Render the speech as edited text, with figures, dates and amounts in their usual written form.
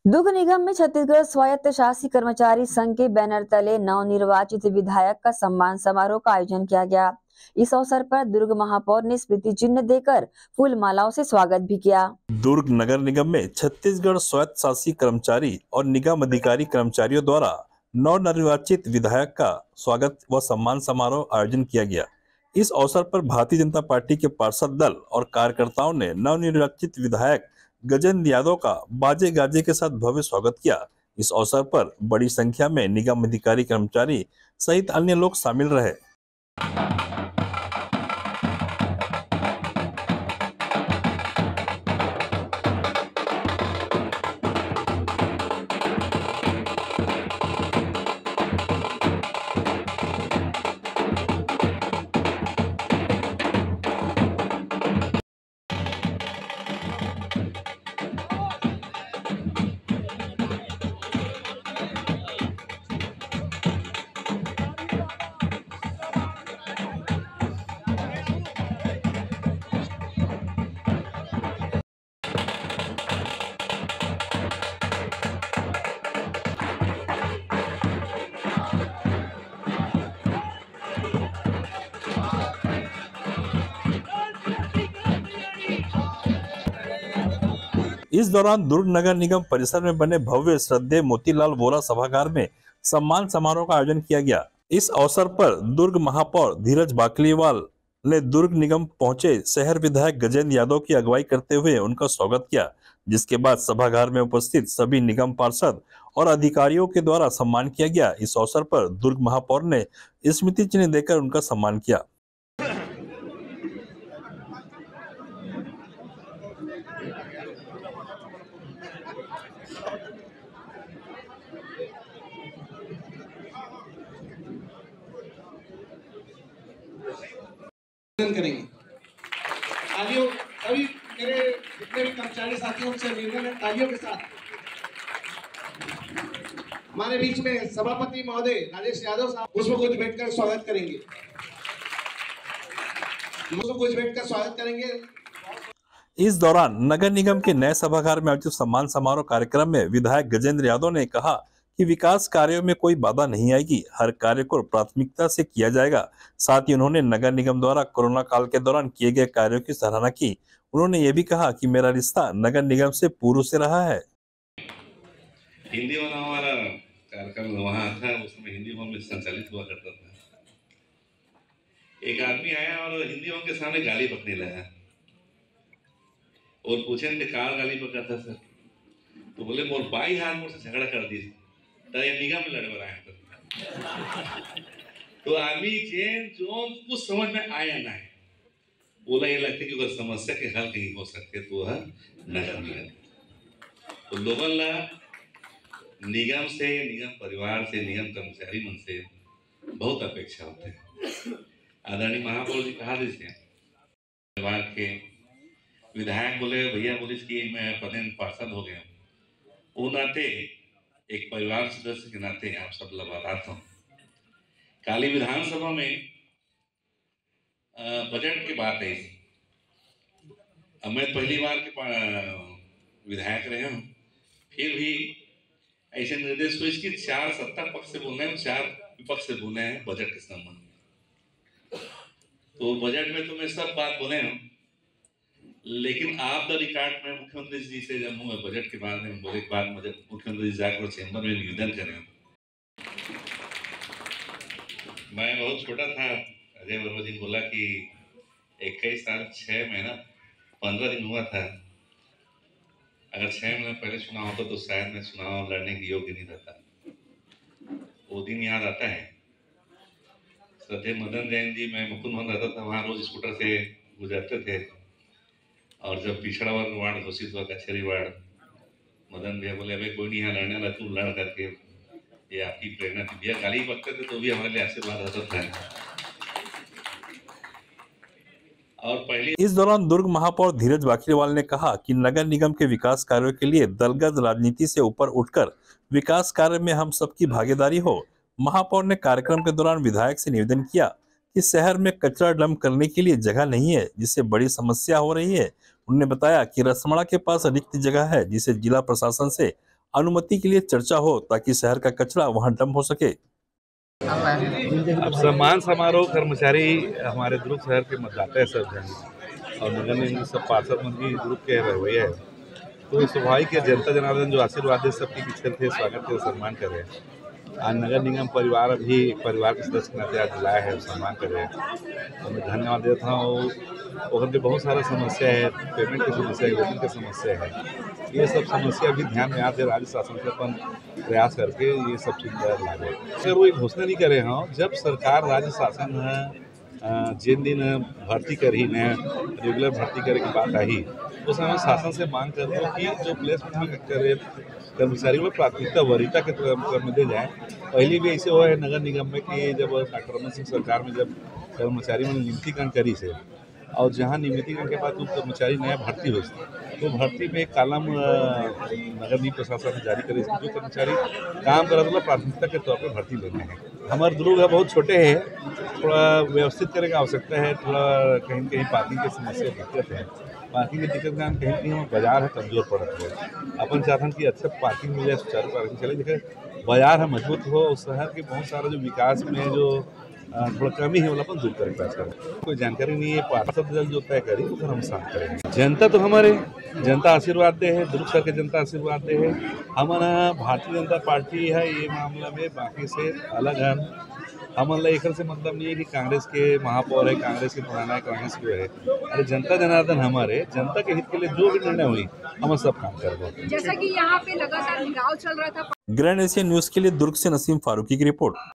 दुर्ग निगम में छत्तीसगढ़ स्वायत्त शासी कर्मचारी संघ के बैनर तले नवनिर्वाचित विधायक का सम्मान समारोह का आयोजन किया गया। इस अवसर पर दुर्ग महापौर ने स्मृति चिन्ह देकर फूल मालाओं से स्वागत भी किया। दुर्ग नगर निगम में छत्तीसगढ़ स्वायत्त शासी कर्मचारी और निगम अधिकारी कर्मचारियों द्वारा नवनिर्वाचित विधायक का स्वागत व सम्मान समारोह आयोजन किया गया। इस अवसर पर भारतीय जनता पार्टी के पार्षद दल और कार्यकर्ताओं ने नवनिर्वाचित विधायक गजेंद्र यादव का बाजे गाजे के साथ भव्य स्वागत किया। इस अवसर पर बड़ी संख्या में निगम अधिकारी कर्मचारी सहित अन्य लोग शामिल रहे। इस दौरान दुर्ग नगर निगम परिसर में बने भव्य श्रद्धेय मोतीलाल वोरा सभागार में सम्मान समारोह का आयोजन किया गया। इस अवसर पर दुर्ग महापौर धीरज बाकलीवाल ने दुर्ग निगम पहुंचे शहर विधायक गजेंद्र यादव की अगुवाई करते हुए उनका स्वागत किया, जिसके बाद सभागार में उपस्थित सभी निगम पार्षद और अधिकारियों के द्वारा सम्मान किया गया। इस अवसर पर दुर्ग महापौर ने स्मृति चिन्ह देकर उनका सम्मान किया। करेंगे तालियों सभी मेरे जितने भी कर्मचारी साथियों से निवेदन है तालियों के साथ हमारे बीच में सभापति महोदय राजेश यादव साहब उसमें कुछ बैठकर स्वागत करेंगे। इस दौरान नगर निगम के नए सभागार में आयोजित सम्मान समारोह कार्यक्रम में विधायक गजेंद्र यादव ने कहा कि विकास कार्यों में कोई बाधा नहीं आएगी, हर कार्य को प्राथमिकता से किया जाएगा। साथ ही उन्होंने नगर निगम द्वारा कोरोना काल के दौरान किए गए कार्यों की सराहना की। उन्होंने ये भी कहा कि मेरा रिश्ता नगर निगम से पूर्व से रहा है। हिंदी में हमारा कार्यक्रम वहाँ था, उसमें हिंदी में संचालित हुआ करता था। एक आदमी आया और हिंदी के सामने गाली बकने लगा और पूछे कार गाली पकाता सर, तो बोले मोर बाई हाथ मुझसे झगड़ा कर दी निगम में लड़ रहा है। तो आदमी चेन जो कुछ समझ में आया ना है, बोला ये लगता है कि अगर समस्या के हल कहीं हो सकते तो है नगर निगम। तो लोगों ला निगम से, निगम परिवार से, निगम कर्मचारी मन से बहुत अपेक्षा होते हैं। आदरणीय महापौर जी कहा देते परिवार के विधायक बोले भैया बोले कि मैं पदेन पार्षद हो गया, वो नाते एक परिवार सदस्य के नाते आप सब बताता हूँ। काली विधानसभा में बजट की बात है, मैं पहली बार के विधायक रहे हूँ, फिर भी ऐसे निर्देश हुए कि 4 सत्ता पक्ष से बोलना है, 4 विपक्ष से बोलना है बजट के संबंध में। तो बजट में तो मैं सब बात बोले हूँ, लेकिन आप द रिकॉर्ड में मुख्यमंत्री जी से जब मैं बजट के बारे में बोले के बाद मुझे मुख्यमंत्री जी जाकर चैम्बर में निवेदन करें। मैं बहुत छोटा था, अजय वर्मा जी बोला कि 21 साल 6 महीना 15 दिन हुआ था, अगर 6 महीने पहले चुनाव होता तो शायद मैं चुनाव लड़ने के योग्य नहीं रहता। वो दिन याद आता है, श्रद्धेय मदन जैन जी, मैं मुकुंद भवन रहता था, वहाँ रोज स्कूटर से गुजरते थे, और जब पिछड़ा वर्ग वार्ड घोषित हुआ कचहरी वार्ड, मदन भैया बोले अबे कोई नहीं यहाँ लड़ने वाला, तू लड़ करके, ये आपकी प्रेरणा थी। भैया गाली बकते थे तो भी हमारे लिए आशीर्वाद रहता था। और पहले इस दौरान दुर्ग महापौर धीरज बाकलीवाल ने कहा कि नगर निगम के विकास कार्यों के लिए दलगत राजनीति से ऊपर उठकर विकास कार्य में हम सबकी भागीदारी हो। महापौर ने कार्यक्रम के दौरान विधायक से निवेदन किया कि शहर में कचरा डंप करने के लिए जगह नहीं है, जिससे बड़ी समस्या हो रही है। उन्होंने बताया कि रसमड़ा के पास रिक्त जगह है, जिसे जिला प्रशासन से अनुमति के लिए चर्चा हो ताकि शहर का कचरा वहां डंप हो सके। अब सम्मान समारोह कर्मचारी हमारे दुर्ग शहर के मतदाता है सब जन और नगर निगम के सब पार्षद मंत्री दुर्ग के रवैया है, तो स्वाभाविक है जनता जनार्दन जो आशीर्वाद दे सबके पीछे थे, स्वागत थे, सम्मान कर रहे हैं। आज नगर निगम परिवार भी परिवार के सदस्य के नाते आज लाया है, सम्मान कर रहे हैं, तो मैं धन्यवाद देता हूँ। और भी बहुत सारा समस्या है, पेमेंट की समस्या है, वेतन की समस्या है, ये सब समस्या भी ध्यान में आते राज्य शासन से अपन प्रयास करके ये सब चीज लागे। अगर वो एक घोषणा नहीं करे हों, जब सरकार राज्य शासन है जिन दिन भर्ती करी न रेगुलर भर्ती करे की बात आई, उस समय शासन से मांग कर दो कि जो प्लेसमेंट में करे कर्मचारियों को प्राथमिकता वरीयता के क्रम में दे जाए। पहले भी ऐसे हुआ है नगर निगम में कि जब डॉक्टर रमन सिंह सरकार में जब कर्मचारी में नियुक्तिकरण करी से और जहाँ नियुक्तिकरण के बाद कर्मचारी नया भर्ती हुई तो भर्ती में एक कालम नगर निगम प्रशासन जारी करे जो कर्मचारी काम कर रहा प्राथमिकता के तौर पर भर्ती लेने हैं। हमारे दुर्ग है बहुत छोटे हैं, थोड़ा व्यवस्थित करने की आवश्यकता है, थोड़ा कहीं कहीं पार्किंग की समस्या दिक्कत है, पार्किंग की दिक्कत का कहीं कहीं हम बाजार है कमजोर पड़त है। अपन चाहते हैं कि अच्छा पार्किंग मिले, सुचारू पार्किंग चले, देखिए बाजार है मजबूत हो और शहर के बहुत सारा जो विकास में जो थोड़ा कमी है अपन दूर करके पास करें। कोई जानकारी नहीं है, पार्षद दल जो तय करें उधर हम साथ करेंगे। जनता तो हमारे जनता आशीर्वाद दे है, दुर्ग शहर के जनता आशीर्वाद दे है। हमारा भारतीय जनता पार्टी है ये मामला में बाकी से अलग है। हमारा एक से मतलब नहीं है कि कांग्रेस के महापौर है, कांग्रेस के पुराना है, कांग्रेस के है। अरे जनता जनार्दन हमारे जनता के हित के लिए जो भी निर्णय हुई हम सब काम करेंगे। जैसा कि यहाँ पे लगातार घेराव चल रहा था। ग्रैंड एशिया न्यूज के लिए दुर्ग से नसीम फारूकी की रिपोर्ट।